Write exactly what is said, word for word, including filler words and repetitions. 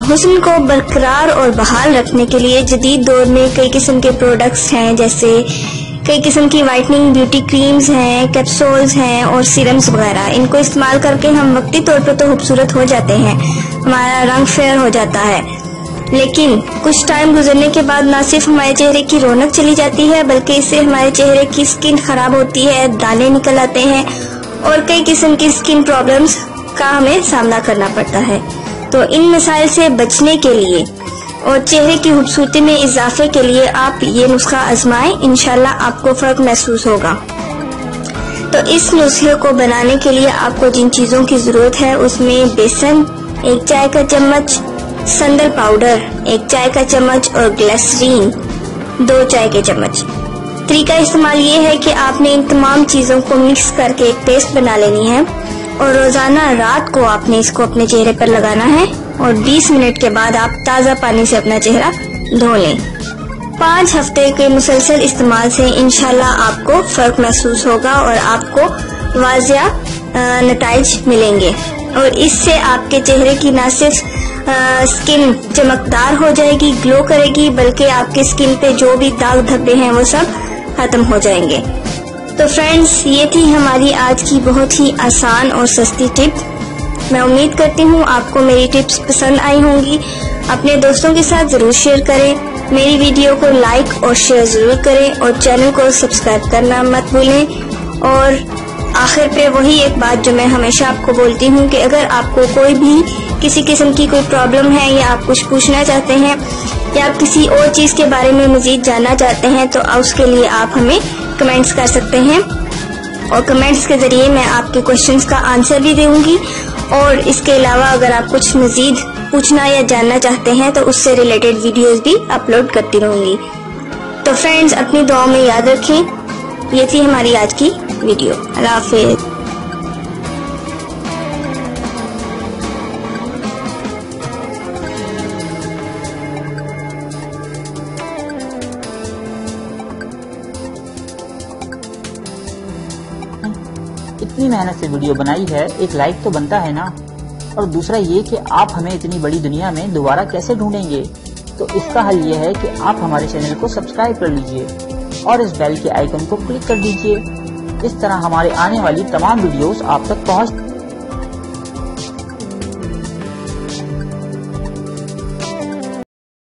حسن کو برقرار اور بحال رکھنے کے لیے جدید دور میں کئی قسم کے پروڈکٹس ہیں، جیسے کئی قسم کی وائٹننگ بیوٹی کریمز ہیں، کیپسولز ہیں اور سیرمز وغیرہ۔ ان کو استعمال کر کے ہم وقتی طور پر تو خوبصورت ہو جاتے ہیں، ہمارا رنگ فیئر ہو جاتا ہے، لیکن کچھ ٹائم گزرنے کے بعد نہ صرف ہمارے چہرے کی رونق چلی جاتی ہے بلکہ اس سے ہمارے چہرے کی سکن خراب ہوتی ہے، دانے نکل آتے ہیں اور کئی قسم کی سکن پرابلمز کا ہمیں سامنا کرنا پڑتا ہے۔ تو ان مسائل سے بچنے کے لیے اور چہرے کی خوبصورتی میں اضافے کے لیے آپ یہ نسخہ آزمائیں، انشاءاللہ آپ کو فرق محسوس ہوگا۔ تو اس نسخے کو بنانے کے لیے آپ کو جن چیزوں کی ضرورت ہے اس میں بیسن ایک چائے کا چمچ، سندل پاؤڈر ایک چائے کا چمچ اور گلیسرین دو چائے کے چمچ۔ طریقہ استعمال یہ ہے کہ آپ نے ان تمام چیزوں کو مکس کر کے ایک پیسٹ بنا لینی ہے اور روزانہ رات کو آپ نے اس کو اپنے چہرے پر لگانا ہے اور بیس منٹ کے بعد آپ تازہ پانی سے اپنا چہرہ دھو لیں۔ پانچ ہفتے کے مسلسل استعمال سے انشاءاللہ آپ کو فرق محسوس ہوگا اور آپ کو واضح نتائج ملیں گے، اور اس سے آپ کے چہرے کی نہ صرف سکن چمکدار ہو جائے گی، گلو کرے گی، بلکہ آپ کے سکن پہ جو بھی داغ دھبے ہیں وہ سب ختم ہو جائیں گے۔ تو فرینڈز، یہ تھی ہماری آج کی بہت ہی آسان اور سستی ٹپ۔ میں امید کرتی ہوں آپ کو میری ٹپس پسند آئی ہوں گی۔ اپنے دوستوں کے ساتھ ضرور شیئر کریں، میری ویڈیو کو لائک اور شیئر ضرور کریں اور چینل کو سبسکرائب کرنا مت بھولیں۔ اور آخر پہ وہی ایک بات جو میں ہمیشہ آپ کو بولتی ہوں کہ اگر آپ کو کوئی بھی کسی قسم کی کوئی پرابلم ہے یا آپ کچھ پوچھنا چاہتے ہیں یا آپ کسی اور چیز کے بارے میں مزید جاننا چاہتے ہیں تو اس کے لیے آپ ہمیں کمنٹس کر سکتے ہیں، اور کمنٹس کے ذریعے میں آپ کے کوشچنس کا آنسر بھی دوں گی، اور اس کے علاوہ اگر آپ کچھ مزید پوچھنا یا جاننا چاہتے ہیں تو اس سے ریلیٹڈ ویڈیوز بھی اپلوڈ کرتی رہوں گی۔ تو فرینڈز، اپنی دعاؤں میں یاد رکھیں۔ یہ تھی ہماری آج کی ویڈیو۔ اللہ حافظ۔ اتنی محنت سے ویڈیو بنائی ہے، ایک لائک تو بنتا ہے نا؟ اور دوسرا یہ کہ آپ ہمیں اتنی بڑی دنیا میں دوبارہ کیسے ڈھونڈیں گے؟ تو اس کا حل یہ ہے کہ آپ ہمارے چینل کو سبسکرائب کر لیجئے اور اس بیل کے آئیکن کو کلک کر دیجئے۔ اس طرح ہمارے آنے والی تمام ویڈیوز آپ تک پہنچ